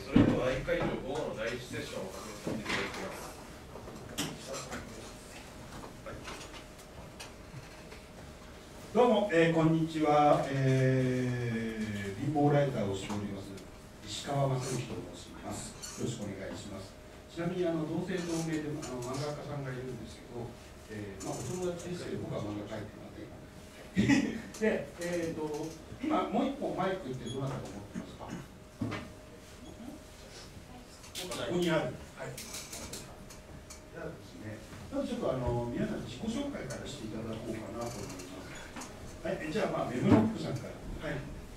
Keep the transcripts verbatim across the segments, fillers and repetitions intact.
それではいっかい以上午後のだいいちセッションを始めさせていただきます。 どうも、えー、こんにちは、えー、貧乏ライターをしております石川正之と申します。よろしくお願いします。ちなみにあの同姓同名であの漫画家さんがいるんですけど、えーまあ、お友達ですけど僕は漫画描いてません。で、えーと、今もう一本マイクってどなたが持ってますか？ここにある。はい。じゃあですね、まずちょっとあの皆さん自己紹介からしていただこうかなと思います。はい、じゃあまあメムロックさんから。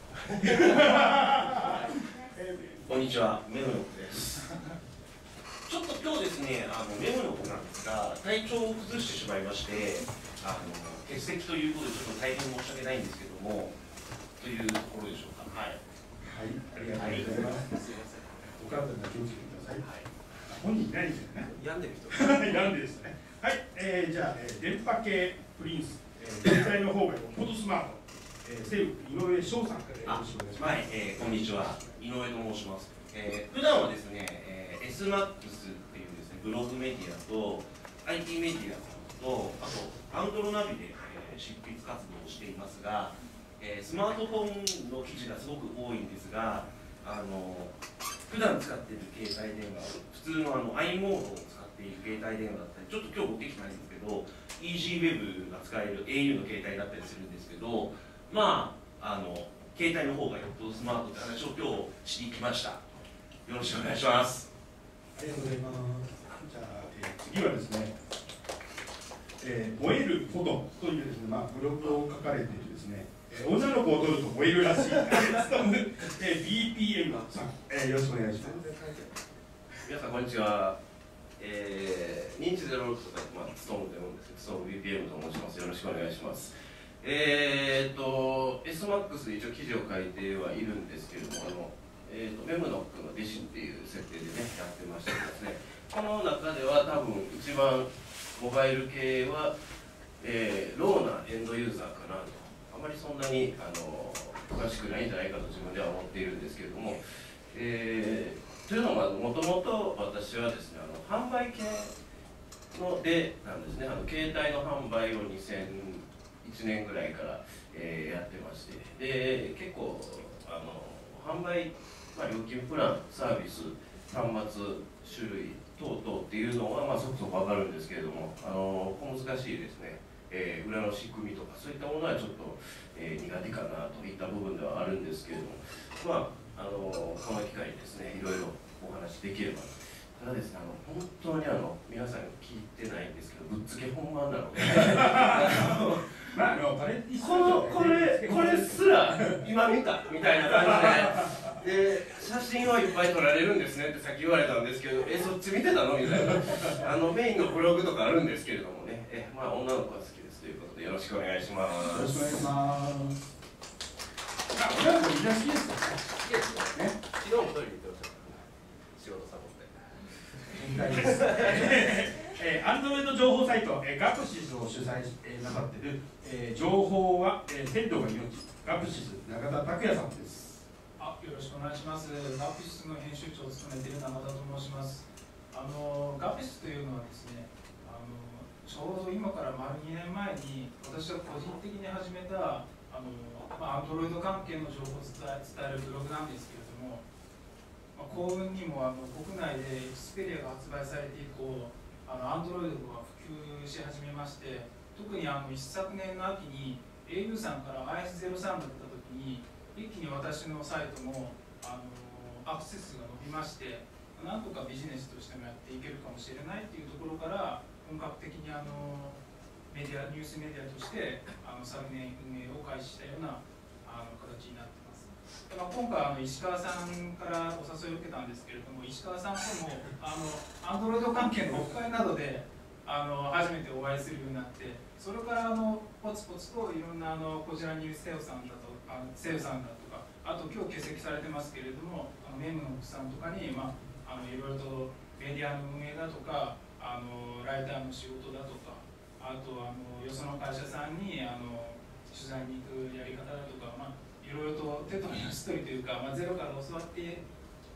はい。 こんにちは、メムロックです。ちょっと今日ですね、あのメムロックなんですが、体調を崩してしまいまして、あの欠席ということでちょっと大変申し訳ないんですけども、というところでしょうか。はい。 はい、ありがとうございます。すみません。お体に気をつけてください。はい。本人いないんですよね。 病んでる人。 病んでですね。はい、えー、じゃあ、えー、電波系プリンス。携帯の方がよっぽどスマート、えー、西武井上翔さんからよろしくお願いします。 はい、えー、こんにちは、井上と申します。えー、普段はですね、えー、エスマックス っていうですね、ブログメディアと アイティー メディアと、あとアンドロナビで、えー、執筆活動をしていますが、えー、スマートフォンの記事がすごく多いんですが、あの普段使っている携帯電話、普通のあの i モードを使っている携帯電話だったり、ちょっと今日持ってきてないんですけど、イージーウェブ が使える エーユー の携帯だったりするんですけど、まあ、あの携帯の方がよっぽどスマートって話を今日しに来ました。よろしくお願いします。 ありがとうございます。じゃあ、えー、次はですね、えー、燃えるフォトというですね、まあ、ブログを書かれているですね、えー、女の子を撮ると燃えるらしい、えー、ビーピーエム さん、えー、よろしくお願いします。 皆さん、こんにちは。えー、認知ゼロろくとか、まあ、ストームでもんですけど、ストーム ビーピーエム と申します。よろしくお願いします。えーと、エスマックス で一応記事を書いてはいるんですけれども、あの、えーと、メムノックの弟子っていう設定でね、やってましてですね、この中では多分一番モバイル系は、えー、ローなエンドユーザーかなと、あまりそんなに、あの、詳しくないんじゃないかと自分では思っているんですけれども、えーというのは、もともと私はですね、あの販売系のでなんですね、あの携帯の販売をにせんいちねんぐらいから、えー、やってまして、で結構あの販売、まあ、料金プラン、サービス、端末、種類等々っていうのは、まあ、そこそこ分かるんですけれども、あの小難しいですね、えー、裏の仕組みとか、そういったものはちょっと、えー、苦手かなといった部分ではあるんですけれども、まああのこの機会にですね、いろいろお話できれば。ただですね、あの本当にあの皆さん聞いてないんですけど、ぶっつけ本番なので、 まあ、あのこれこのこれこれすら今見たみたいな感じで、で写真はいっぱい撮られるんですねってさっき言われたんですけど、えそっち見てたのみたいな、あのメインのブログとかあるんですけれどもね、えまあ女の子が好きですということでよろしくお願いします。 よろしくお願いします。あ、女の子みんな好きですからね。 好きですね。昨日もトイレ行ってました。仕事サボって。 変態です。えー、アンドロイド情報サイト、えー、ガプシスを主催し、えー、なさっている、えー、情報は、えー、鮮度が命、ガプシス中田拓也さんです。 あ、よろしくお願いします。ガプシスの編集長を務めている中田と申します。あのガプシスというのはですね、あのちょうど今から丸にねんまえに私が個人的に始めたあのまあ、アンドロイド関係の情報を伝え、伝えるブログなんですけれども、まあ、幸運にもあの国内でエクスペリアが発売されて以降、あのアンドロイドが普及し始めまして、特にあの一昨年の秋に エーユー さんから アイエスゼロさん が出た時に一気に私のサイトもあのアクセスが伸びまして、なんとかビジネスとしてもやっていけるかもしれないというところから本格的にあのメディアニュースメディアとしてあの昨年運営を開始したようなあの形になってます。まあ、今回あの石川さんからお誘いを受けたんですけれども、石川さんともあのアンドロイド関係のオフ会などであの初めてお会いするようになって、それからあのポツポツといろんなあのこちらにいるセオさんだとあのセオさんだとか、あと今日欠席されてますけれども、あのメムの奥さんとかに、まあ、あのいろいろとメディアの運営だとか、あのライターの仕事だとか、あとあのよその会社さんにあの取材に行くやり方だとか、まあ、いろいろと手取り足取りというか、まあ、ゼロから教わって教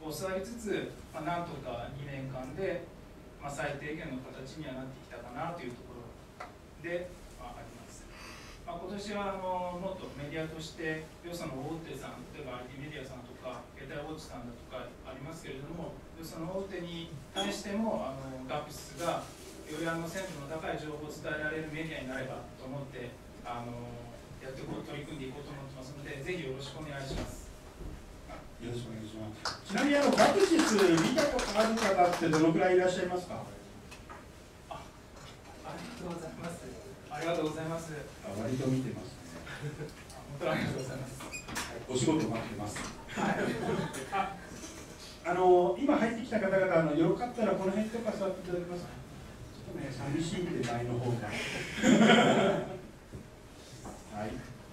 を教わりつつ、まあ、なんとかにねんかんで、まあ、最低限の形にはなってきたかなというところで、まあ、あります。まあ、今年はあのもっとメディアとしてよその大手さん、例えば アイティー メディアさんとか携帯ウォッチさんだとかありますけれども、よその大手に対してもあのガピスがよりあの鮮度の高い情報を伝えられるメディアになればと思ってあのやってこう取り組んでいこうと思ってますので、ぜひよろしくお願いします。 よろしくお願いします。ちなみにあのガプシス見たことある方ってどのくらいいらっしゃいますか？ あ、ありがとうございます。ありがとうございます。 あ、割と見てますね。 本当にありがとうございます。 お仕事待ってます。 はい。 あ、あの今入ってきた方々、あのよかったらこの辺とか座っていただけますか？ちょっとね、寂しいんで前の方が。はい。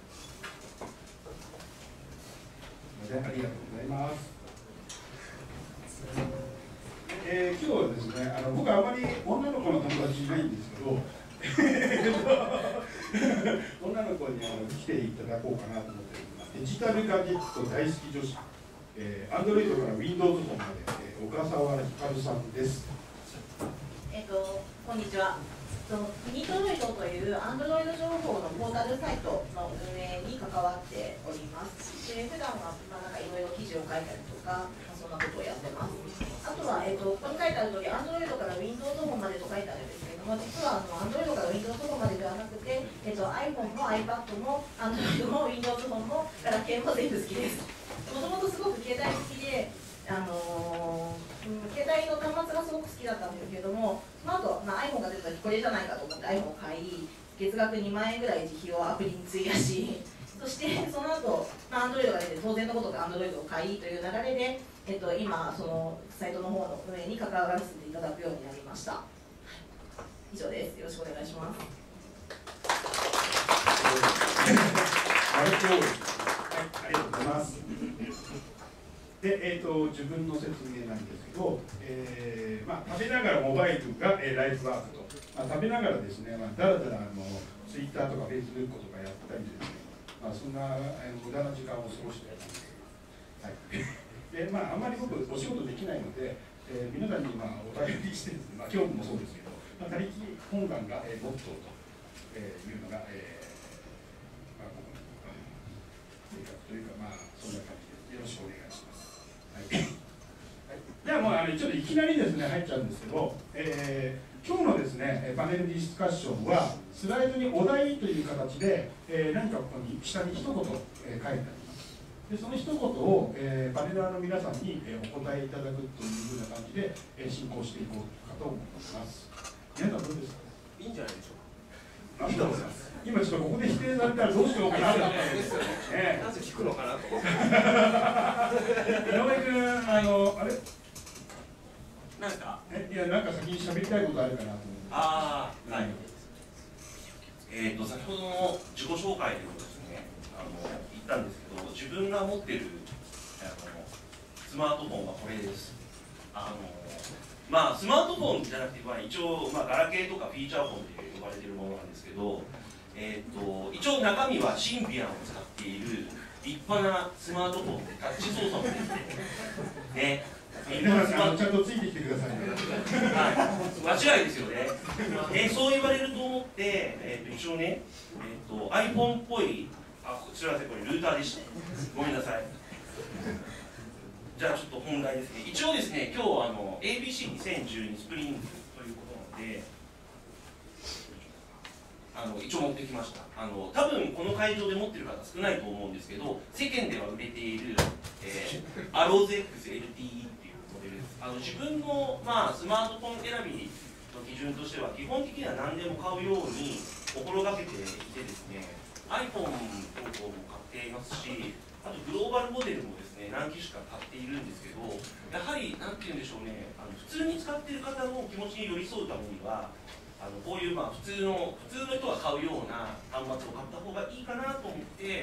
ありがとうございます。えー、今日はですね、あの僕はあまり女の子の友達いないんですけど、女の子にあの来ていただこうかなと思っております。デジタルガジェット大好き女子、えー、Android から Windows フォンまで、えー、小笠原ひかるさんです。 えっと、こんにちは。ミニトロイドというアンドロイド情報のポータルサイトの運営に関わっております。で、普段はまあなんかいろいろ記事を書いたりとか、そんなことをやってます。あとは、えっと、ここに書いてある通り、アンドロイドから Windows フォンまでと書いてあるんですけれども、実はあの Android から Windows フォンまでではなくて、えっと、iPhone も iPad も Android も Windows フォンもガラケーも全部好きです。もともとすごく携帯好きで、あのーうん、携帯の端末がすごく好きだったんですけれども、その後、まあ、iPhone が出た時これじゃないかと思って iPhone を買い、月額にまんえんぐらい自費をアプリに費やし、そしてその後、まあ、Android が出て当然のことで Android を買いという流れで、えっと、今そのサイトの方の運営に関わらせていただくようになりました。以上です。よろしくお願いします。 はい、ありがとうございます。で、えーと、自分の説明なんですけど、えーまあ、食べながらモバイルが、えー、ライフワークと、まあ、食べながらですね、まあ、だらだらあのツイッターとかフェイスブックとかやったりですね、まあ、そんな、えー、無駄な時間を過ごしています。はい。で、まあ、あんまり僕お仕事できないので、えー、皆さんにまあお頼りしてですね、まあ、今日もそうですけど、まあ、他力本願が、えー、モットーと、えー、いうのが、えーまあ、僕の生活というか、まあ、そんな感じでよろしくお願いします。はい、じゃあもうあのちょっといきなりですね入っちゃうんですけど、えー、今日のですねパネルディスカッションはスライドにお題という形で、えー、何かここに下に一言、えー、書いてあります。でその一言を、えー、パネラーの皆さんに、えー、お答えいただくというふうな感じで、えー、進行していこうかと思います。皆さんどうですか？ いいんじゃないでしょうか。 ありがとうございます。今ちょっとここで否定されたらどうしようかなと思ってですね。 なぜ聞くのかなと思って。 井上君、あのあれなんですか？ えいやなんか先に喋りたいことあるかなと思って。 ああ、はい。えっと先ほどの自己紹介でもですね、あの言ったんですけど、自分が持っているあのスマートフォンはこれです。あのまあスマートフォンじゃなくて、まあ、一応、まあ、ガラケーとかフィーチャーフォンで呼ばれているものなんですけど、えー、と一応中身はシンビアンを使っている立派なスマートフォンでタッチ操作もできてね、 皆さんちゃんとついてきてくださいね。 はい、間違いですよね。ね、そう言われると思って、えー、と一応ね、えー、と iPhone っぽい、あ、こちらはこれルーターでした。ごめんなさい。じゃあちょっと本題ですね。一応ですね、今日はあの エービーシーにせんじゅうに スプリングということなので、あの一応持ってきました。あの多分この会場で持ってる方少ないと思うんですけど、世間では売れている、えー、アローズ エックスエルティーイー っていうモデルです。あの自分の、まあ、スマートフォン選びの基準としては基本的には何でも買うように心がけていてですね、 iPhone 等々も買っていますし、あとグローバルモデルもですね何機種か買っているんですけど、やはり何て言うんでしょうね、あの普通に使っている方の気持ちに寄り添うためには、あのこういうまあ普通の普通の人が買うような端末を買った方がいいかなと思って、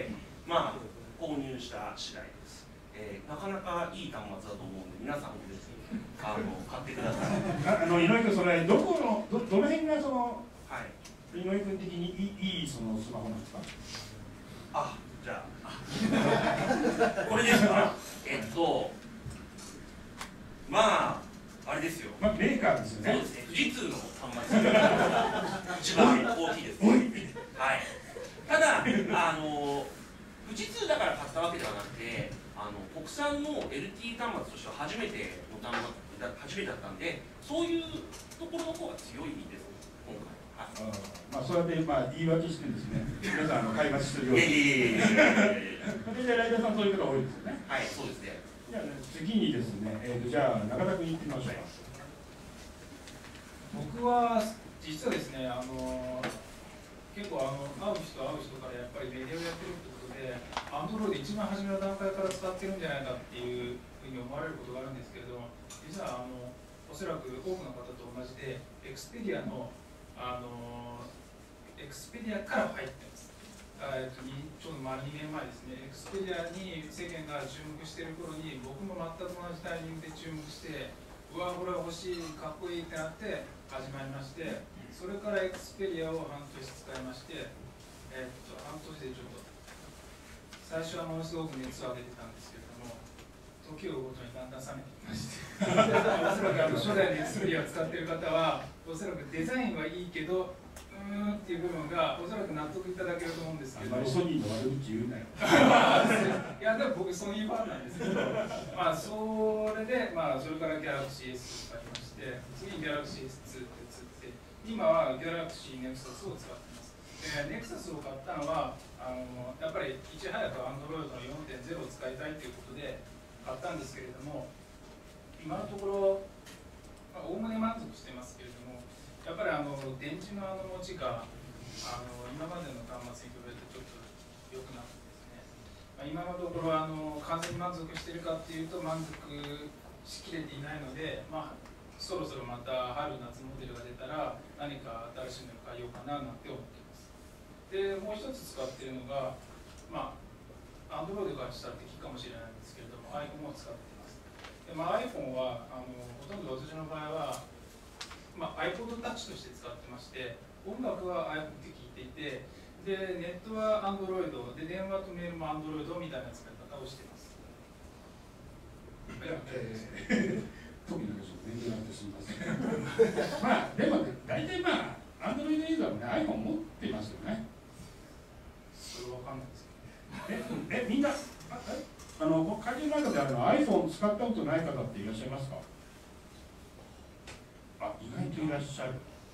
まあ、購入した次第です。えー、なかなかいい端末だと思うんで、皆さんもぜひあの買ってください。 あの井上君、それどこの ど, どの辺がその、 はい、 井上君的にいい, いいそのスマホなんですか？ あ、じゃあこれですか？えっとまああれですよ、 まあ、メーカーですよね。 そうですね、富士通の端末が一番大きいですね。はい、ただあの富士通だから買ったわけではなくて、あの国産の エルティー 端末としては初めての端末だ初めてだったんで、そういうところの方が強いです今回。はい、 あまあ、それでまあ言い訳してですね、皆さんあの開発するように。 いやいやいやいやいやいやそれでライダーさんそういう方多いですよね。 はい、そうですね。 じゃあ次にですね、えー、とじゃあ中田君行ってみましょうか。 僕は実はですね、あの結構あの会う人会う人からやっぱりメディアをやってるってことで、アンドロイド一番初めの段階から使ってるんじゃないかっていうふうに思われることがあるんですけれども、実はあのおそらく多くの方と同じで、エクスペディアのあのエクスペディアから入ってます。えっと、ちょうど丸にねんまえですね、エクスペディアに世間が注目している頃に、僕も全く同じタイミングで注目して、うわ、これ欲しい、かっこいいってなって始まりまして、それからエクスペディアを半年使いまして、えっと、半年でちょっと、最初はものすごく熱を上げてたんですけれども、時を追うごとにだんだん冷めてきまして、おそらくあの初代のエクスペディアを使っている方は、おそらくデザインはいいけど、うーんっていう部分がおそらく納得いただけると思うんですけど、 あんまりソニーの悪口言うなよ。 いや、でも僕、ソニーファンなんですけど、まあ、それで、まあ、それからギャラクシー エス を使いまして、次にギャラクシー エスツー って移って、今はギャラクシー ネクサスを使ってます。でネクサスを買ったのは、あのやっぱりいち早く Android の よんてんゼロ を使いたいということで買ったんですけれども、今のところ、おおむね満足してますけれども、やっぱりあの電池のあの持ちがあの今までの端末に比べてちょっと良くなってですね、まあ、今のところあの完全に満足しているかっていうと満足しきれていないので、まあ、そろそろまた春夏モデルが出たら何か新しいのを買いようかななんて思っています。でもう一つ使っているのが、まあ、Android からしたら敵かもしれないんですけれども iPhone を使っています。で、まあ、iPhone はあのほとんど私の場合はまあ、iPod Touch として使ってまして、音楽は iPhone って聞いていて、でネットは Android で、電話とメールも Android みたいな使い方をしています。 えー、特に勉強なんてすみません。まあ、でも、ね、大体まあ、Android ユーザーもね、iPhone 持ってますよね。 それわかんないですけど。 え、え、みんな、あ、あの、会場の中であるの iPhone 使ったことない方っていらっしゃいますか？あ、意外といらっしゃる。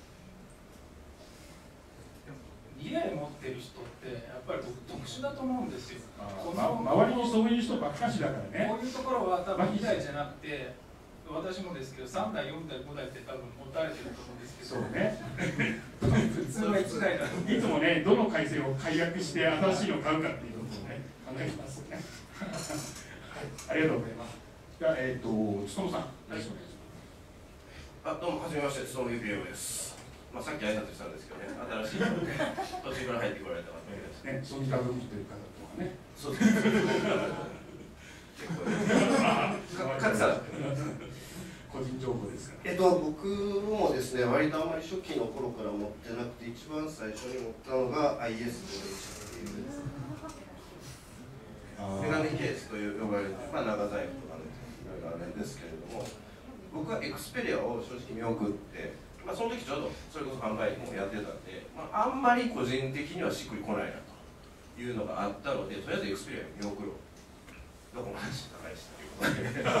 にだい持ってる人ってやっぱり僕特殊だと思うんですよ。このま、周りにそういう人ばっかしだからね。 こういうところは多分にだいじゃなくて、私もですけどさんだい、よんだい、ごだいって多分持たれてると思うんですけど、 そうね。 普通はいちだいだと。 いつもね、どの回線を解約して新しいのを買うかっていうことをね、考えてますね。はい、ありがとうございます。じゃあ、えっ、ー、と、つとむさん、よろしくお願いします。 あ、どうも、はじめまして、つとむゆきよです。まあ、さっき挨拶したんですけどね、新しい人で、途中から入ってこられた方ですね。 ね、ソニーカード持ってる方とかね。 そうですね。結構ね。か、かつさん。 個人情報ですから。 えっと、僕もですね、割とあんまり初期の頃から持ってなくて、一番最初に持ったのが アイエスごじゅういち っていうメガネケースという呼ばれる、まあ、長財布とかね、いろいろあるんですけれども、僕はエクスペリアを正直見送って、まあ、その時ちょうどそれこそ販売もやってたんで、まあ、あんまり個人的にはしっくりこないなというのがあったので、とりあえずエクスペリアに見送ろう。どこの話高いしということで。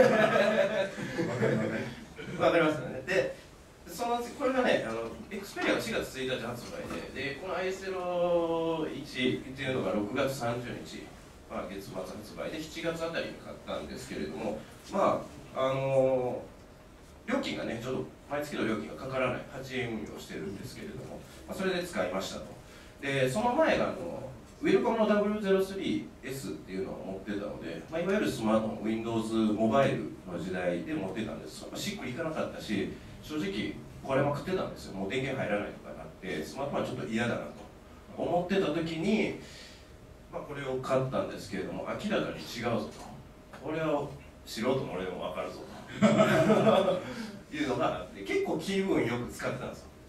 わかりますよね。で、そのこれがね、あのエクスペリアがしがつついたち発売で、でこの アイエスゼロいち っていうのがろくがつさんじゅうにち、まあ、月末発売でしちがつあたりに買ったんですけれども、まああのー、料金がね、ちょうど毎月の料金がかからないはちえん運用してるんですけれども、まあ、それで使いましたと。で、その前があのウェルコムの ダブリューゼロスリーエス っていうのを持ってたので、まあ、いわゆるスマートフォン、Windows モバイルの時代で持ってたんです。しっくりいかなかったし、正直これまくってたんですよ。もう電源入らないとかになって、スマートフォンはちょっと嫌だなと思ってた時に、まあ、これを買ったんですけれども、明らかに違うぞと。これは素人の俺でも分かるぞというのがあって、結構気分よく使ってたんですよ。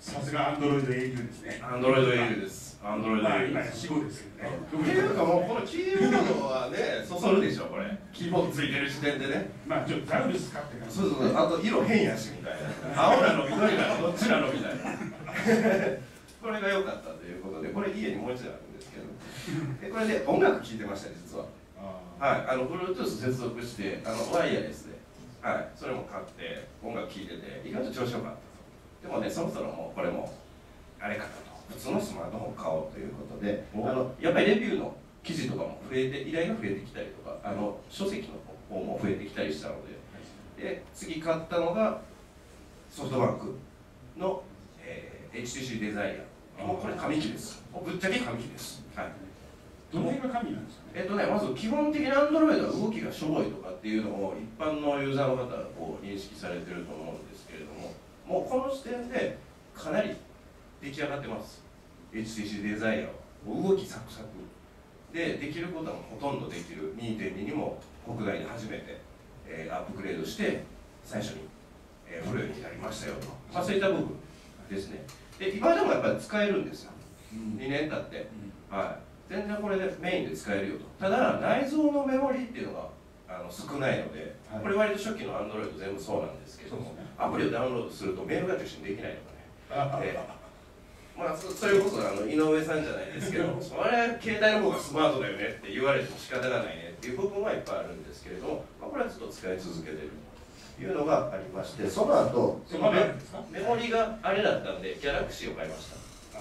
さすがアンドロイド エーユー ですね。 アンドロイド エーユー です。アンドロイド エーユー今です。 死後ですけどね。 っていうかもうこのキーボードはね、そそるでしょこれ。キーボードついてる時点でね。 まあちょっとザウルスかって感じ。 そうそうそう。あと色変やしみたいな。青なの緑なのどっちなのみたいな。これが良かったということで、これ家にもう一台あるんですけど。でこれで音楽聴いてました実は。はい。あの Bluetooth 接続してあのワイヤレスで、はい。それも買って音楽聴いてて意外と調子良かったと。でもねそろそろもうこれもあれかなと。普通のスマートフォン買おうということで、あのやっぱりレビューの記事とかも増えて依頼が増えてきたりとか、あの書籍の方も増えてきたりしたので、で次買ったのがソフトバンクの、えー、エイチティーシー デザイア。もうこれ紙機です。もうぶっちゃけ紙機です。はい。 どの辺が紙なんですかね。 えっとね、まず基本的に Android は動きがしょぼいとかっていうのを一般のユーザーの方はこう認識されてると思うんですけれども、もうこの時点でかなり出来上がってます。エイチティーシー デザイアは動きサクサクでできることはほとんどできる。 にてんに にも国内で初めて、えー、アップグレードして最初に、えー、フルになりましたよと、まあ、そういった部分ですね。で今でもやっぱり使えるんですよ、にねん経って、はい、全然これでメインで使えるよと。ただ内蔵のメモリっていうのがあの少ないので、はい、これ割と初期の Android 全部そうなんですけども、ね、アプリをダウンロードするとメールが受信できないのがね、えーまあ、そ, それこそあの井上さんじゃないですけど、あれ携帯の方がスマートだよねって言われても仕方がないねっていう部分はいっぱいあるんですけれども、まあ、これはずっと使い続けてるというのがありまして、その後その メ, メモリがあれだったんでギャラクシーを買いました。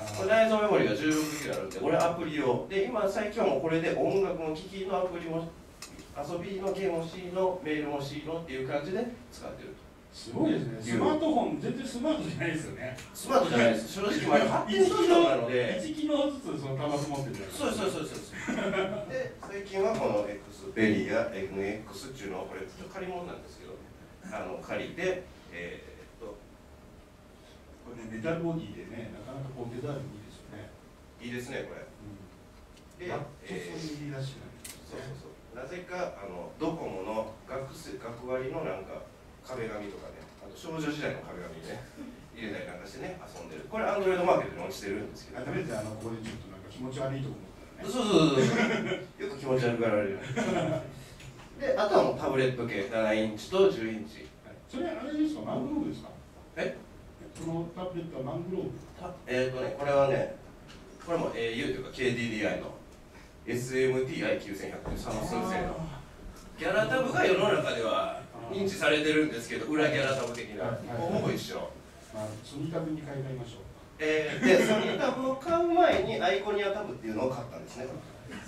これ内蔵メモリがじゅうろくギガあるんで、これアプリ用で、今最近はもうこれで音楽も聴きのアプリも遊びのゲームも C のメールも C のっていう感じで使ってると。 すごいですね。スマートフォン全然スマートじゃないですよね。 スマートじゃないです。正直まだ発展途上なので。 いち機能ずつその端末持ってるじゃないですか。 そうですそうですそうです。で最近はこの X ペリや エヌエックス っていうのをこれちょっと借り物なんですけど、あの借りてえー、っとこれねメタルボディでねなかなかこう手触りいいですよね。 いいですねこれ。 うん、 で、 えー、そういうらしいなんですね。そうそうそう。なぜかあのドコモの学生学割のなんか壁紙とかね、あと少女時代の壁紙にね入れたりなんかしてね遊んでる。これアンドロイドマーケットに落ちてるんですけど。 あ、ダメです。あのここでちょっとなんか気持ち悪いとこ思ったらね。 そうそうそうそう。よく気持ち悪がられる。で、あとはもうタブレット系ななインチとじゅうインチ。 はい、それあれですか、マングローブですか。 え？ このタブレットはマングローブ。 えっ、ー、とね、これはね、これも エーユー というか ケーディーディーアイ の エスエムティーアイきゅうせんひゃく というサムスン製のギャラタブが世の中では認知されてるんですけど、裏ギャラタブ的な、ほぼ一緒。 まあ、ソニータブに買い替えましょう。 えー、で、ソニータブを買う前にアイコニアタブっていうのを買ったんですね。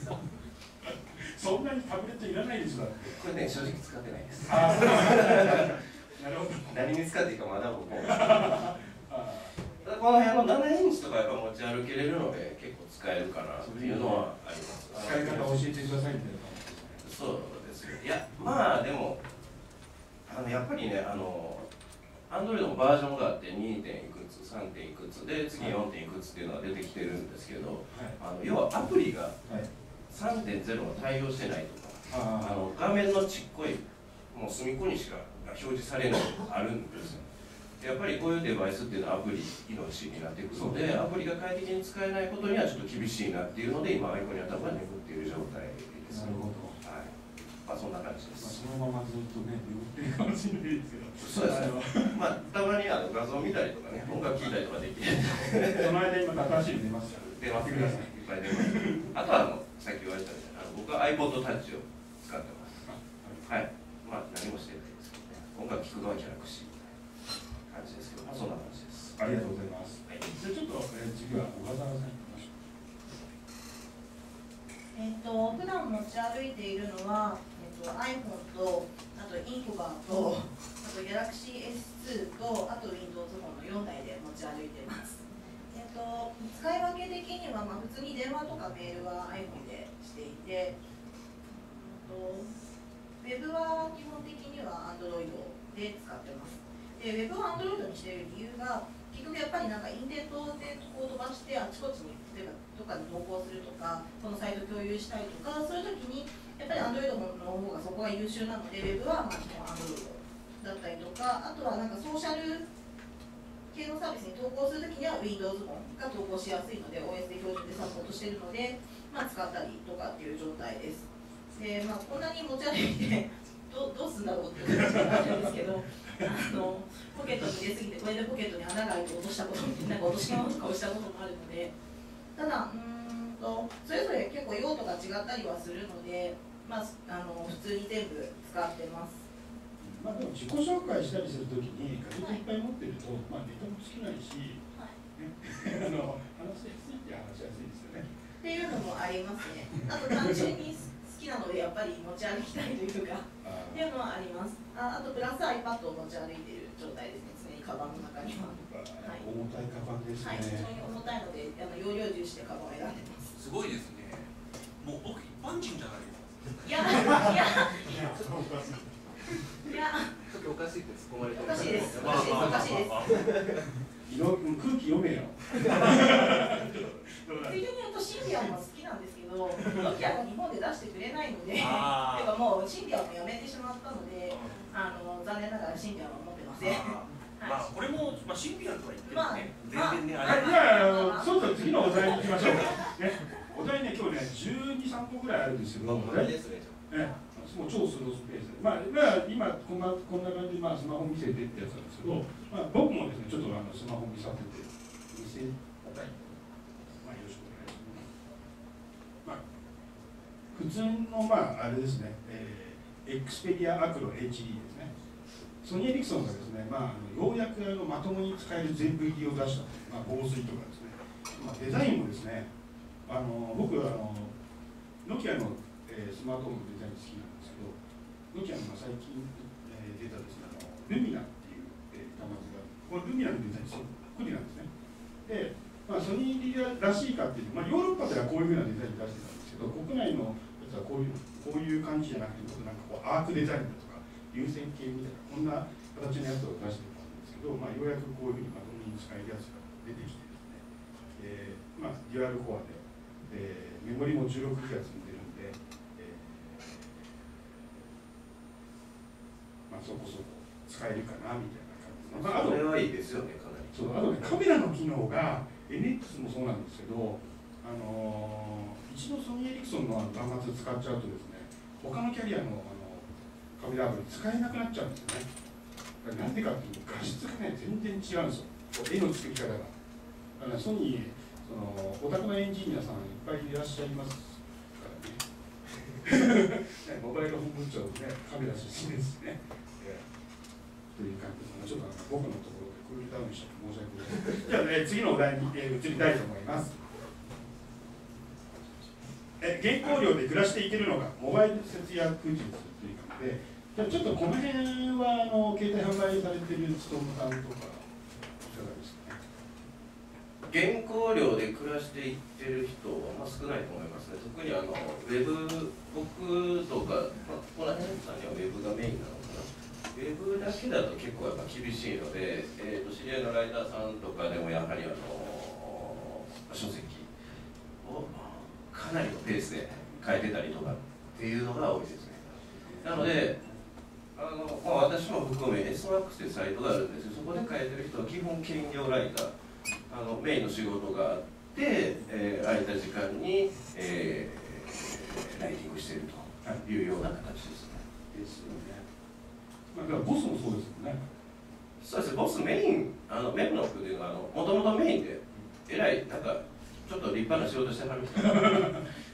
そんなにタブレットいらないでしょ。 これね、正直使ってないです。 あなるほど。 何に使っていいかまだ僕も。この辺のななインチとかやっぱ持ち歩けれるので結構使えるかなっていうのはあります。 使い方教えてくださいみたいな。 そうですよ。いや、まあでもあのやっぱりね、あのアンドロイドのバージョンがあって に. 点いくつ、さん. 点いくつで次 よん. 点いくつっていうのが出てきてるんですけど、はい、あの要はアプリが さんてんゼロ が対応してないとか、はい、あの画面のちっこいもう隅っこにしか表示されないのがあるんですよ。やっぱりこういうデバイスっていうのはアプリ命になっていくので、アプリが快適に使えないことにはちょっと厳しいなっていうので、今アイコニアタブが眠っている状態です。 なるほど。 はい。まあそんな感じです。 まあ、そのままずっとね眠ってるかもしれないですけど。 そうですね。まあたまにあの画像見たりとかね、音楽聴いたりとかできる。 その間今新しいの出ますから。 出ますください。いっぱい出ます。あとはあのさっき言われたように、あの僕は iPod Touch を使ってます。はい。まあ何もしてないですけどね。音楽聴くのはギャラクシー。感じですけど、まあ、そんな感じです。 ありがとうございます。はい、じゃあちょっと、えー、次は小笠原さんに行きましょう。えっ、ー、と普段持ち歩いているのは、えっ、ー、と iPhone とあとインコバーとあと Galaxy エスツー とあと Windows フォンのよんだいで持ち歩いています。えっ、ー、と使い分け的にはまあ普通に電話とかメールは iPhone でしていて、とウェブは基本的には Android で使ってます。でウェブを Android にしている理由が結局やっぱりなんかインデントでこう飛ばしてあちこちに例えばどっかに投稿するとかこのサイト共有したいとかそういう時にやっぱり Android の方がそこが優秀なのでウェブはまあ基本 Android だったりとかあとはなんかソーシャル系のサービスに投稿するときには Windows 本が投稿しやすいので オーエス で標準でサポートしているので、まあ、使ったりとかっていう状態です。で、まあ、こんなに持ち歩いてど, どうすんだろうっていう感じがあるんですけどあのポケットに入れすぎてこれでポケットに穴が開いて落としたことなんか落とし物とかをしたこともあるので、ただうーんとそれぞれ結構用途が違ったりはするので、まあ、あの普通に全部使ってます。 まあでも自己紹介したりするときにガジェットいっぱい持ってると、まあネタも尽きないし、 はいね、あの話しやすいって話しやすいですよね。 っていうのもありますね。あと単純に好きなのでやっぱり持ち歩きたいというかっていうのはあります。あ, あとプラス iPad を持ち歩いている状態ですね。常にカバンの中には。はい、 重たいカバンですね。 はい、非常に重たいのであの容量重視してカバンを選んでます。 すごいですね。もう僕一般人じゃないですか。 いやいやいや。 おかしいって突っ込まれておかしいです。おかしいです。おかしいです。 空気読めよ。 ついでに言うとシンビアンも好きなんですけど、ノキアが日本で出してくれないので、てあかもうシンビアンもやめてしまったので、あの残念ながらシンビアンは持ってません。 まあこれもまあシンビアンとは言ってもね、 まあ全然ねまあれ。 じゃあそうそう次のお題に行きましょう。ね、お題ね今日ねじゅうに、さんこぐらいあるんですけど、 同じですね。 ね、もう超スロースペースで、まあ、まあ、今こんなこんな感じで、まあ、スマホ見せてってやつなんですけど、まあ、僕もですねちょっとあのスマホ見させて見せたい、まあ、よろしくお願いします。まあ、普通のまああれですね、えー、エクスペリアアクロ エイチディー ですね。ソニー・エリクソンがですね、まあ、あのようやくあのまともに使える全部入りを出した、まあ、防水とかですね、まあ、デザインもですね、あの僕はあのノキアのえー、スマートフォンのデザイン好きなんですけど、ノキアの最近、えー、出たですね、あのルミナっていう、えー、端末が、このルミナのデザインそっくりなんですね。で、まあ、ソニーらしいかっていうと、まあ、ヨーロッパではこういうふうなデザイン出してたんですけど、国内のやつはこういうこういう感じじゃなくて、なんかこうアークデザインだとか、流線形みたいな、こんな形のやつを出してたんですけど、まあ、ようやくこういうふうにまともに使えるやつが出てきてですね、えーまあ、デュアルコアで、えー、メモリもじゅうろくギガ積んでるんで、そこそこ使えるかなみたいな感じですね。まあ、あとそれはいいですよね、かなり。 そうあとね、カメラの機能が エヌエックス もそうなんですけど、あのー、一度ソニー・エリクソンの端末使っちゃうとですね、他のキャリアの、あのカメラアプリ使えなくなっちゃうんですよね。なんでかっていうと画質がね全然違うんですよ。絵の作り方が。だからソニーそのオタクのエンジニアさんいっぱいいらっしゃいますからね。モバイル本部長ね、カメラ出身ですね。という感じです。ちょっと僕のところでクールダウンして申し訳ございません。じゃあ、ね、次のお題に、えー、移りたいと思います。え原稿料で暮らしていけるのか、モバイル節約術ということで、じゃあちょっとこの辺はあの携帯販売されている勤さんとか、いかがですかね。 原稿料で暮らしていってる人はあんま少ないと思いますね。特にあのウェブ、僕とか、まあ、ここら辺さんにはウェブがメインなのかな。ウェブだけだと結構やっぱ厳しいので、えー、と知り合いのライターさんとかでもやはりあの書籍をかなりのペースで書いてたりとかっていうのが多いですね。なのであの、まあ、私も含め エスマックス というサイトがあるんですけど、そこで書いてる人は基本兼業ライター、あのメインの仕事があって、えー、空いた時間に、えー、ライティングしているというような形ですね。 ですよね。だからボスもそうですよね。 そうですね、ボスメイン、あのメムノックというのはもともとメインで、えらい、なんか、ちょっと立派な仕事してはる人白衣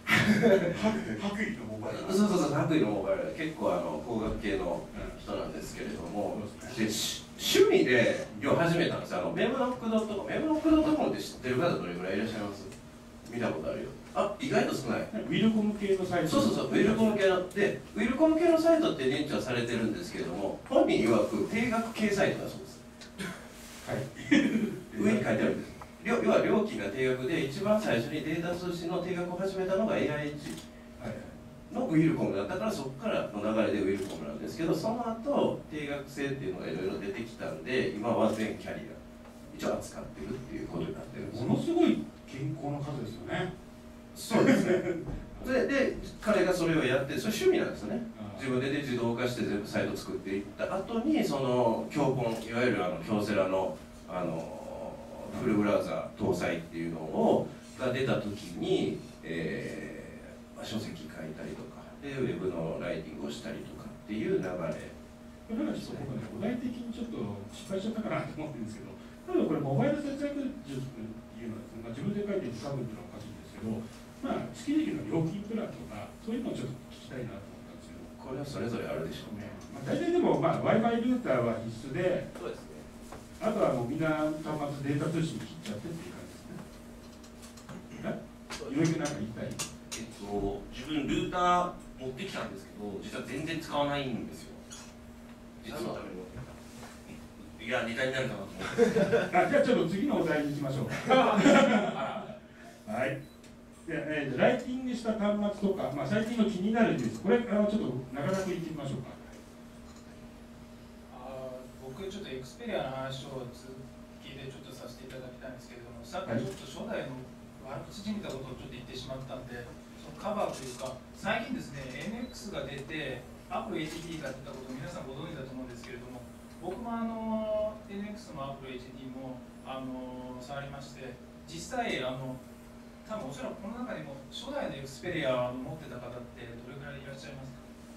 のモバイル。 そうそうそう、白衣のモバイル、結構あの工学系の人なんですけれども、で趣味で要は始めたんですよ、あのメムノックドットコム、メムノックドットコムって知ってる方どれぐらいいらっしゃいます？見たことあるよ。あ、意外と少ない。 ウィルコム系のサイト。 そうそうそう、ウィルコム系ので、ウィルコム系のサイトって認知はされてるんですけれども、本人曰く定額系サイトだそうです。 はい。 上に書いてあるんです。要は料金が定額で、一番最初にデータ通信の定額を始めたのが エーアイエイチ のウィルコムだったから、そこからの流れでウィルコムなんですけど、その後定額制っていうのがいろいろ出てきたんで、今は全キャリア一応扱ってるっていうことになってるんです。 ものすごい健康の数ですよね。 そうですね。で, で彼がそれをやって、それ趣味なんですね。自分で、で自動化して全部サイト作っていった後に、その教本、いわゆるあの京セラのあのフルブラウザ搭載っていうのをが出た時に、えーまあ、書籍書いたりとかでウェブのライティングをしたりとかっていう流れ。 だからちょっと僕ね、お題的にちょっと失敗しちゃったかなと思ってるんですけど、例えばこれモバイル節約術っていうのはですね、まあ、自分で書いて多分っていうのはおかしいんですけど、まあ月々の料金プランとかそういうのをちょっと聞きたいなと思ったんですけど。 これはそれぞれあるでしょうね。 まあ、大体でも、まあ、Wi-Fi ルーターは必須で、 そうですね。 あとはもうみんな端末データ通信切っちゃってっていう感じですね。えいろいろなんか言いたい。 えっと、自分ルーター持ってきたんですけど、実は全然使わないんですよ。実は。いや、ネタになるかなと思って。 あ、じゃあちょっと次のお題に行きましょう。はい。で、えー、ライティングした端末とか、まあ、最近の気になるニュース、これあのちょっとなかなか言ってみましょうか。 あ僕ちょっとエクスペリアの話を続きでちょっとさせていただきたいんですけれども、さっきちょっと初代の悪口じみたことをちょっと言ってしまったんで、そのカバーというか、最近ですね、エヌエックス が出て、アップル エイチディー が出たことを皆さんご存知だと思うんですけれども、僕もあの エヌエックス も アップル エイチディー もあの触りまして、実際あの多分おそらくこの中にも初代のエクスペリアを持ってた方ってどれくらいいらっしゃいます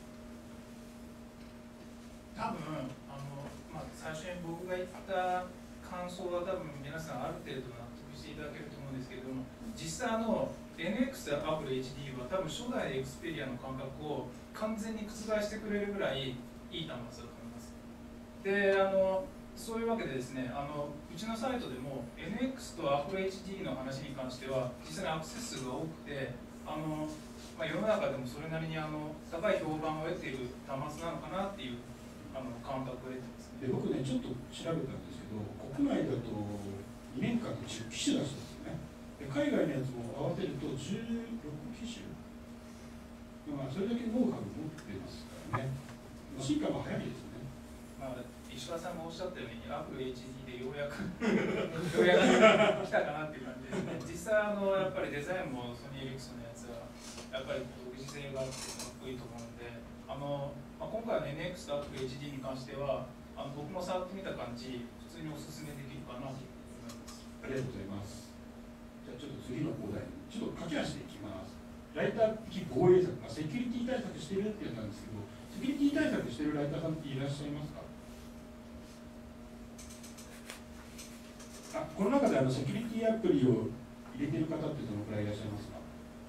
か？多分あの、まあ、最初に僕が言った感想は多分皆さんある程度納得していただけると思うんですけれども、実際あの エヌエックス や アップル エイチディー は多分初代エクスペリアの感覚を完全に覆してくれるぐらいいい端末だと思います。であのそういうわけでですね、あのうちのサイトでも エヌエックス と アップル エイチディー の話に関しては実際にアクセス数が多くて、あの、まあ、世の中でもそれなりにあの高い評判を得ている端末なのかなっていうあの感覚を得てますね。 で僕ね、ちょっと調べたんですけど、国内だとにねんかんでじゅっきしゅ出したんですよね。で海外のやつも合わせるとじゅうろくきしゅ、まあ、それだけノウハウ持ってますからね。進化も早いですね。 まあ、石川さんがおっしゃったように、アップル エイチディー でようやくようやく来たかなっていう感じですね。実際あのやっぱりデザインもソニー・エリクソンのやつはやっぱり独自性があってかっこいいと思うので、あの、まあ、今回の エヌエックス と アップル エイチディー に関してはあの僕も触ってみた感じ、普通におすすめできるかなと思います。 ありがとうございます。じゃあちょっと次のお題、ちょっと駆け足でいきます。ライター的防衛策、まあ、セキュリティ対策してるっていうなんですけど、セキュリティ対策してるライターさんっていらっしゃいますか？あ、この中であのセキュリティアプリを入れてる方ってどのくらいいらっしゃいますか？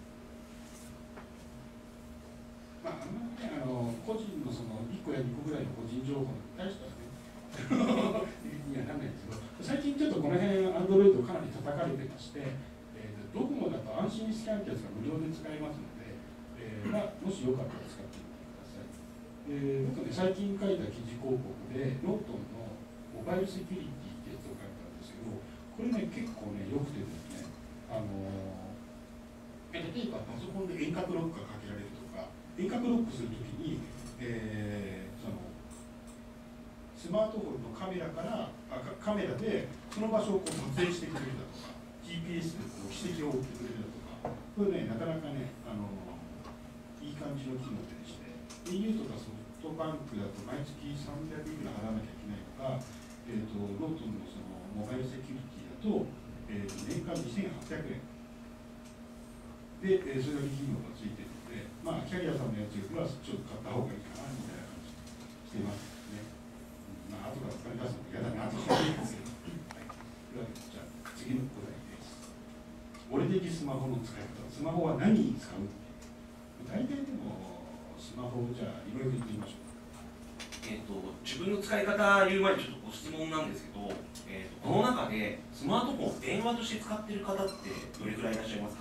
まあ、あんまりね、あの個人のそのいっこやにこぐらいの個人情報に対してはね、セキュリティにはならないんですけど、最近ちょっとこの辺、アンドロイドかなり叩かれてまして、えー、ドコモだと安心スキャンってやつが無料で使えますので、えーまあ、もしよかったら使ってみてください。えー、僕ね、最近書いた記事広告で、ノートンのモバイルセキュリティってやつを書いたんですけど、これね、結構ね、良くてですね、あのー、例えばパソコンで遠隔ロックがかけられるとか、遠隔ロックするときに、えー、そのスマートフォンのカメラからあカメラでその場所をこう撮影してくれるだとか、 ジーピーエス でこう軌跡を追ってくれるだとか、これね、なかなかね、あのいい感じの機能でして、エーユー とかソフトバンクだと毎月さんびゃくいくら払わなきゃいけないのが、えー、とノートンのそのモバイルセキュリティだと、えー、と年間にせんはっぴゃくえんで、えー、それだけ機能がついてるので、まあ、キャリアさんのやつよりはちょっと買った方がいいかなみたいな感じしてますね。まあ、後からお金出すのも嫌だなと思うんですけど、はい、じゃあ次のお題です。俺的スマホの使い方、スマホは何に使う？大体でもスマホをじゃあいろいろ言ってみましょう。 えー、と自分の使い方言う前にちょっとご質問なんですけど、えー、とこの中でスマートフォンを電話として使っている方ってどれくらいいらっしゃいますか？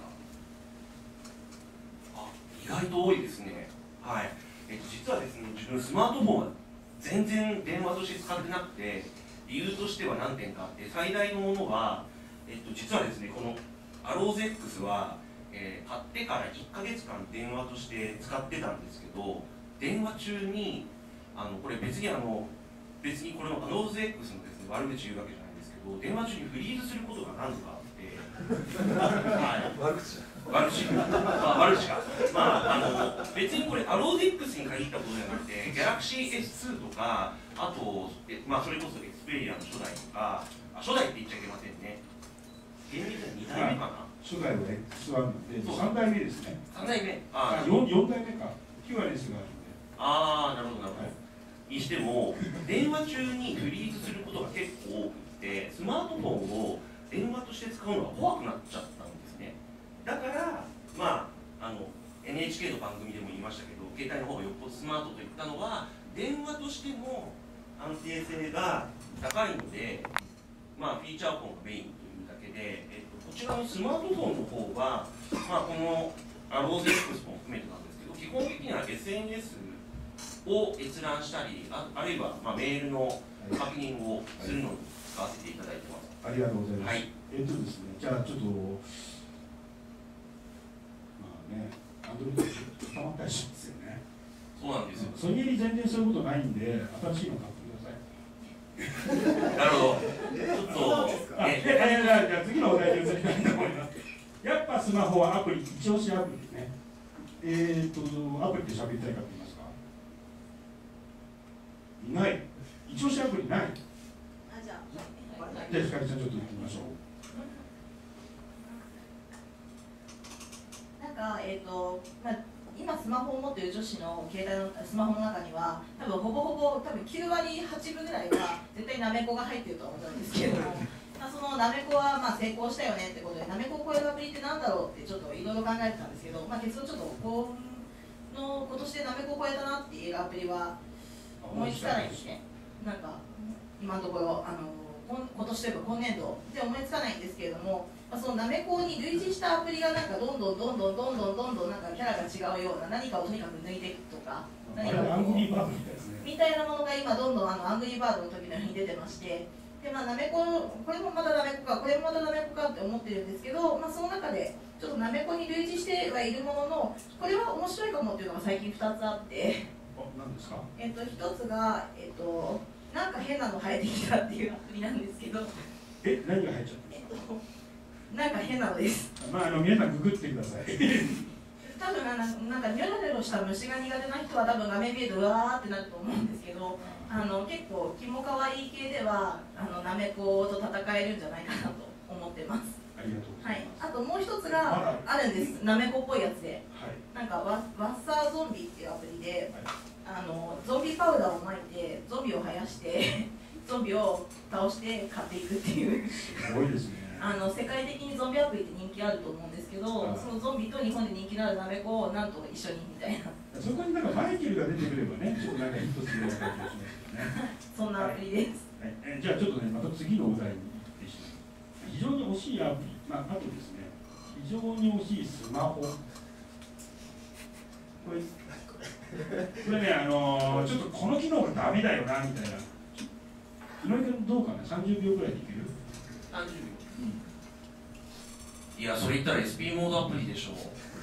あ、意外と多いですね。はい。えー、と実はですね、自分スマートフォンは全然電話として使ってなくて、理由としては何点かあって、最大のものは、えー、と実はですね、このアローズ X は、えー、買ってからいっかげつかん電話として使ってたんですけど、電話中にあのこれ別にあの別にこれのアローズ X のですね、悪口言うわけじゃないんですけど、電話中にフリーズすることが何度かあって、 はい悪口悪口まあ悪口かまああの別にこれアローゼックスに限ったことじゃなくてギャラクシー エスツー とかあとえまあそれこそエクスペリアの初代とかあ初代って言っちゃいけませんね厳密にはにだいめかな初代は エックスワン でさんだいめですね。 さんだいめああ 4, 4代目かキュアレスがあるんで。 あーなるほどなるほど、はい、にしても電話中にフリーズすることが結構多くってスマートフォンを電話として使うのが怖くなっちゃったんですねだからまああの エヌエイチケー の番組でも言いましたけど携帯の方がよっぽどスマートと言ったのは電話としての安定性が高いのでまあフィーチャーフォンがメインというだけで、えっと、こちらのスマートフォンの方はまあこのアローゼックスも含めてなんですけど基本的には エスエヌエス を閲覧したり あ, あるいはまあメールの確認をするのに使わせていただいてます。 ありがとうございます。 はい、 えっとですね、じゃあちょっとまあね、アンドロイド溜まったりしますよね。 そうなんですよ。 ソニーに全然そういうことないんで、新しいの買ってください。 なるほど。ちょっと、 ね、じゃあ次のお題に移りたいと思います。やっぱスマホはアプリ、一押しアプリですね。えー、っと、アプリで喋りたいかと言いますか。いない。一押しアプリない。 あ、じゃあ、 じゃあ、ひかりちゃん、ちょっと言ってみましょう。 なんか、えっ、ー、と、まあ、今スマホを持っている女子の携帯のスマホの中には、多分ほぼほぼ、多分きゅうわりはちぶぐらいは絶対なめこが入ってると思うんですけれども。まあ、そのなめこはまあ成功したよねってことで、なめこを超えるアプリってなんだろうってちょっといろいろ考えてたんですけど、まあ、結論ちょっとこの今年でなめこを超えたなっていうアプリは思いつかないんですね。なんか今のところあの今年というか今年度で思いつかないんですけれども、まあ、そのなめこに類似したアプリがなんかどんどんどんどんどんどんどんどんなんかキャラが違うような何かをとにかく抜いていくとか何かアングリーバードみたいですね。 みたいなものが今どんどんあのアングリーバードの時のように出てまして。でまあ、なめここれもまたなめこかこれもまたなめこかって思ってるんですけど、まあ、その中でちょっとなめこに類似してはいるもののこれは面白いかもっていうのが最近ふたつあって何ですか、 えっとひとつが、えっと、なんか変なの生えてきたっていうアプリなんですけどえ何が入っちゃった、 えっと、なんか変なのです。 まあ、あの皆さんググってください多分ななんかニョロニョロした虫が苦手な人は多分画面見るとうわーってなると思うんですけどあの結構キモかわいい系ではあのなめこと戦えるんじゃないかなと思ってます。 ありがとうございます。 はい、あともう一つがあるんです、なめこっぽいやつで、 はい、 なんかワワッサーゾンビっていうアプリで、 はい、 あのゾンビパウダーをまいてゾンビを生やしてゾンビを倒して買っていくっていうすごいですねあの世界的にゾンビアプリって人気あると思うんですけど、そのゾンビと日本で人気のあるなめこをなんと一緒にみたいなそこになんかマイケルが出てくればねちょっとなんかヒットするような感じがしますよねそんなアプリです、 はいはい、えじゃあちょっとねまた次のお題に行ってしまう。非常に惜しいアプリ、まあ、あとですね非常に惜しいスマホこれこれねあのー、ちょっとこの機能がダメだよなみたいな井上君どうかなさんじゅうびょうぐらいでいけるさんじゅうびょう、うん、いやそれ言ったら エスピー モードアプリでしょう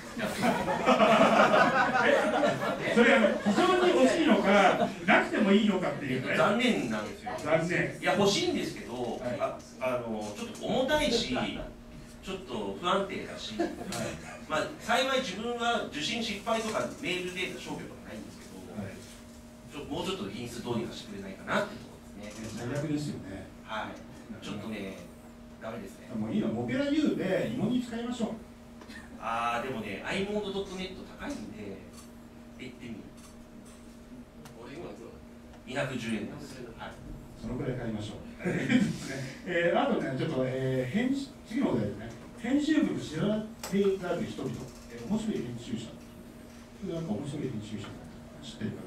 それあの非常に欲しいのかなくてもいいのかっていう、ね、 残念なんですよ残念いや欲しいんですけど、 はい、 あ, あのちょっと重たいしちょっと不安定だし、はい、まあ幸い自分は受信失敗とかメールデータ消去とかないんですけど、はい、ちょもうちょっと品質どうにかしてくれないかなっていうところですね。 最悪ですよね。 はい、ちょっとねダメですね。 もういいのモペラ U で芋に使いましょう。 ああでもね アイモードドットネット 高いんで行ってみる。 俺今いくらにひゃくじゅうえんです。はい。 そのくらい買いましょう。えー、あとねちょっと、えー、編次のお題ですね。編集部の知られざる人々、えー、面白い編集者。それなんか面白い編集者知ってる方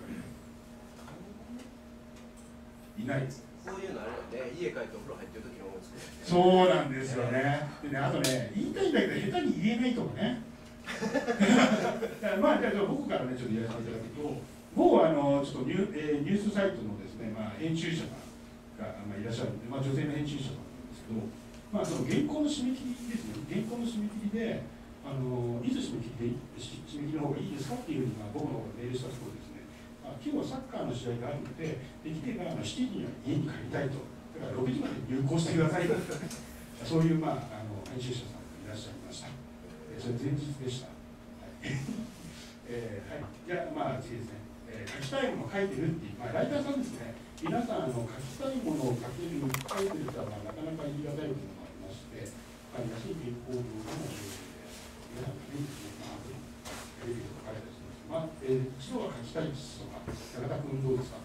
いない。 そういうのあるよね。家帰ってお風呂入ってる時に思いつく。 そうなんですよね。でね、あとね、言いたいんだけど、下手に言えないとかね。まあ、じゃあ、僕からね、ちょっとやらせていただくと、某あのちょっとニュ、えー、ニュースサイトのですね、まあ、編集者が、まあ、いらっしゃるんで、まあ、女性の編集者なんですけど、まあ、その原稿の締め切りですね、原稿の締め切りで、あのいつ締め切りで締め切りの方がいいですかっていうふうに、まあ、僕の方がメールしたところですね、あ今日はサッカーの試合があるので、できればあのしちじには家に帰りたいと、だからろくじまで入校してくださいと、そういう、まあ、あの編集者さんがいらっしゃいました。えー、それ前日でした。はいえーはい、じゃあ、まあ、次ですね、えー、書きたいものを書いてるっていう、まあ、ライターさんですね、皆さんあの、書きたいものを書ける、書いてる人は、まあ、なかなか言い難いこともありまして、わかりやすい原稿料がも重要で、皆さんがいいですね、まあ、テレビとか書いたりします。まあえー、一度は書きたいですとか、中田君どうですか？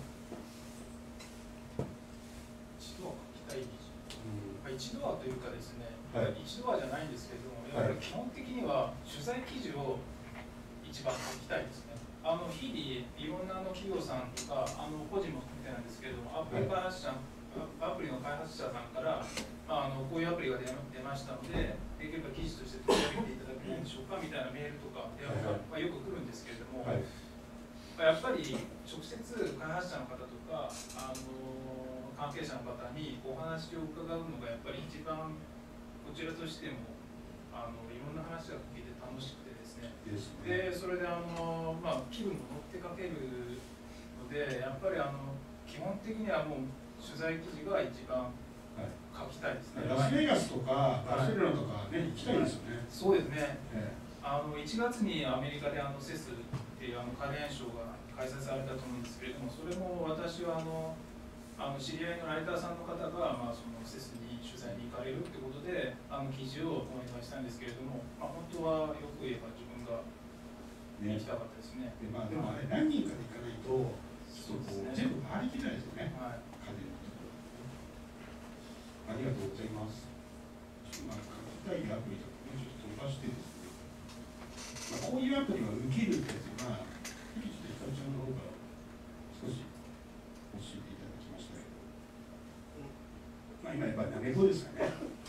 一度は書きたい、 うんまあ、一度はというかですね、 はい、 一度はじゃないんですけれども、やっぱり基本的には取材記事を一番書きたいですね。あの日々いろんなあの企業さんとかあの個人も含めてなんですけれども、アプリ開発者、アプリの開発者さんから、まあ、あのこういうアプリが出ましたので、できれば記事として取り上げていただけないでしょうかみたいなメールとか電話が、まあ、よく来るんですけれども、はい、やっぱり直接開発者の方とかあの関係者の方にお話を伺うのがやっぱり一番こちらとしてもあのいろんな話が聞いて楽しくてですね。でそれであの、まあ、気分も乗ってかけるので、やっぱりあの基本的にはもう取材記事が一番書きたいですね。 ラスベガスとかバルセロナとかね、行きたいですよね。 そうですね。 ええ、 あのいちがつにアメリカであのセスっていうあの家電ショーが開催されたと思うんですけれども、それも私はあのあの知り合いのライターさんの方が、まあ、そのセスに取材に行かれるってことであの記事をお願いしたんですけれども、まあ、本当はよく言えば自分が行きたかったですね。 でまあ、でもあれ何人かで行かないとそうです、ね、全部回りきれないですよね。はい、家電のところ。ありがとうございます。まあ、書きたいアプリとかね、ちょっと飛ばしてですね、まあ、こういうアプリは受けるんですが、まあ、ちょっとひかるちゃんの方から少し教えていただきましたけど、まあ、今やっぱり投げ子ですよね。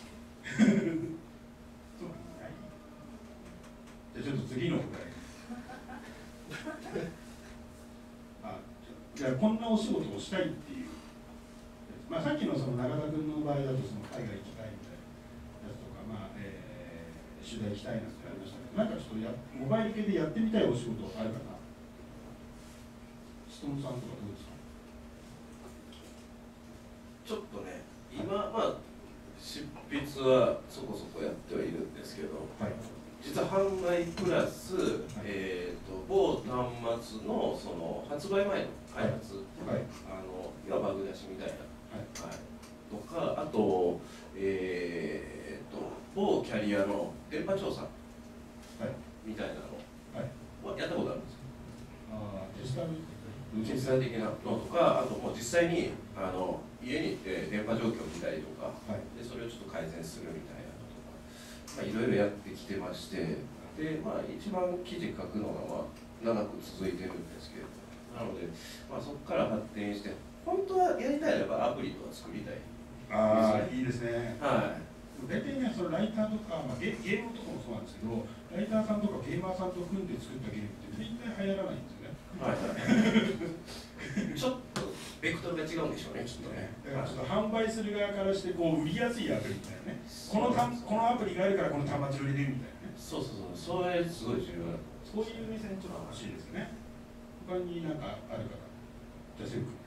そうなんない。じゃあちょっと次のお題。あ、じゃあこんなお仕事をしたいっていう。まあ、さっきのその中田君の場合だとその海外行きたいみたいなやつとか、まあえー、取材行きたいなんてありましたけど、なんかちょっとやモバイル系でやってみたいお仕事あるかな。ストーンさんとかどうですか？ ちょっとね、今まあ執筆はそこそこやってはいるんですけど、はい、実は販売プラス、はい、えーと某端末のその発売前の開発、はいはい、あのいわばバグ出しみたいな。はい、とか、あと、えー、と某キャリアの電波調査みたいなのはやったことあるんですよ。 ああ、実際実際的なのとか、あともう実際にあの家に行って電波状況を見たりとか、はい、でそれをちょっと改善するみたいなのとか、まあ、いろいろやってきてまして、で、まあ、一番記事書くのが、まあ、長く続いてるんですけど、なので、まあ、そこから発展して、本当はやりたいのはアプリとか作りたい。 ああ、いいですね。 はい。 大体ね、そのライターとか、まあ、ゲ, ゲームとかもそうなんですけど、ライターさんとかゲーマーさんと組んで作ったゲームって絶対流行らないんですよね。はい。ちょっとベクトルが違うんでしょうね、ちょっとね。 だからちょっと販売する側からしてこう売りやすいアプリみたいなね。このたこのアプリがあるからこの端末売れるみたいなね。 そうそうそう、それすごい重要だ。 そういう目線ちょっと欲しいですよね。他になんかあるかな。じゃあセブ君。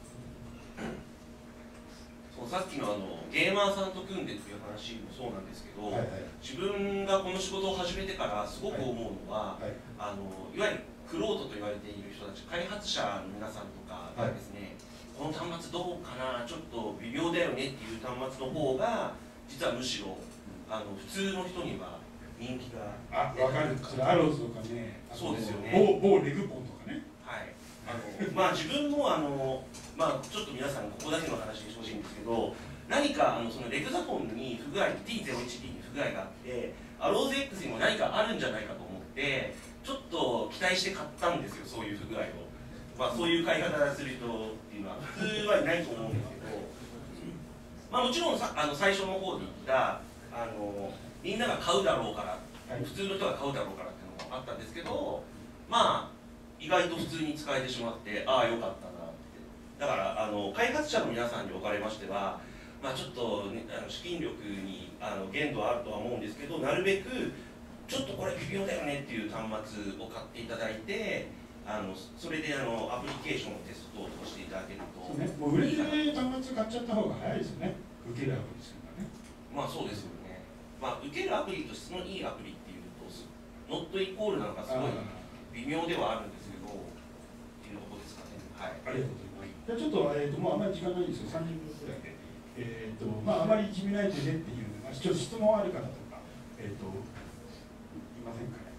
そうさっきのあのゲーマーさんと組んでっていう話もそうなんですけど、 はいはい、 自分がこの仕事を始めてからすごく思うのは、はいはい、あのいわゆるクロートと言われている人たち、開発者の皆さんとかがですね、はい、この端末どうかな、ちょっと微妙だよねっていう端末の方が実はむしろあの普通の人には人気があ、分かる。それアローズとかね、 そうですよね、 某某レグポンとかね。 はい、あのまあ自分もあのまあちょっと皆さんここだけの話にしてほしいんですけど、何かあのそのレグザポンに不具合 ティーゼロイチディー に不具合があって、アローズ X にも何かあるんじゃないかと思ってちょっと期待して買ったんですよ、そういう不具合を。まあそういう買い方する人っていうのは普通はいないと思うんですけど、まあもちろんさあの最初の方で言ったあのみんなが買うだろうから、はい、普通の人が買うだろうからっていうのもあったんですけど、まあ意外と普通に使えてしまって、ああよかったなって。だからあの開発者の皆さんにおかれましては、まあ、ちょっと、ね、あの資金力にあの限度はあるとは思うんですけど、なるべくちょっとこれ微妙だよねっていう端末を買っていただいて、あのそれであのアプリケーションをテストをしていただけると、 そうね、もう売れてる端末買っちゃった方が早いですよね、受けるアプリですからね。 まあそうですよね。 まあ、受けるアプリと質のいいアプリっていうと、ノットイコールなのかすごい微妙ではあるんですけど、っていうところですかね。はい。 ありがとうございます。じゃあちょっと、えーと、もうあんまり時間ないんですけど、さんじゅっぷんくらいで、えーと、まあ、あまりいじめないでねっていう、まあ、ちょっと質問ある方とか、えーと、いませんかね。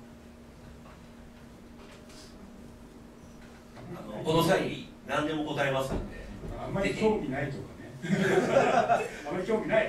あのこの際、何でも答えますので。 あんまり興味ないとかね。あまり興味ない。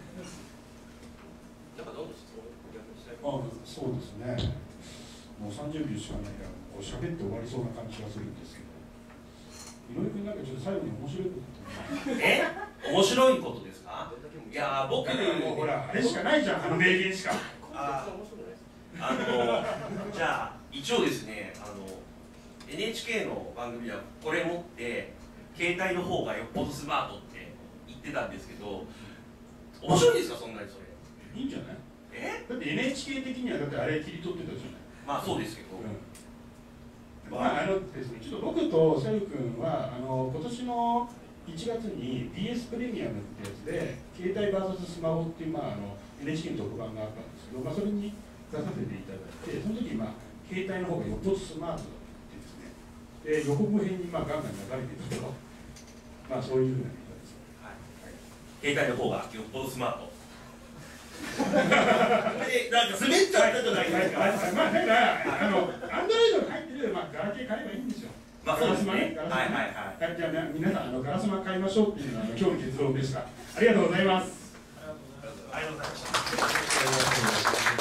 なんかどんどん質問を逆にしたい。 あ、そうですね。もうさんじゅうびょうしかないから、こう喋って終わりそうな感じがするんですけど。井上君なんかちょっと最後に面白いことってえ面白いことですか？いやー、僕もうほら、あれしかないじゃん、あの名言しか。 あ面白くないです。 あのじゃあ一応ですね、あの エヌエイチケー の番組ではこれ持って携帯の方がよっぽどスマートって言ってたんですけど、面白いですか、そんなにそれ。 いいんじゃない？ えだって エヌエイチケー 的にはだってあれ切り取ってたじゃない。 まあそうですけど、 うん、まああのですね、ちょっと僕とさゆ君はあの今年のいちがつに ビーエス プレミアムってやつで携帯 ブイエス スマホっていう、まあ、あの エヌエイチケー の特番があったんですけど、まあ、それに出させていただいて、その時、まあ、携帯の方がよっぽどスマートだってですね、で予告編にまあガンガン流れていたと、まあそういうふうなネタです。 はい、携帯の方がよっぽどスマート。でなんか滑っちゃったじゃないですか。 まあだからあのアンドロイドが入ってる、まあ、ガラケー買えばいいんですよ。 まあそうですね。 ガラスマね。 はいはいはい。 じゃあ皆さんあのガラスマ買いましょうっていうのが今日の結論でした。ありがとうございます。 ありがとうございます。 ありがとうございました。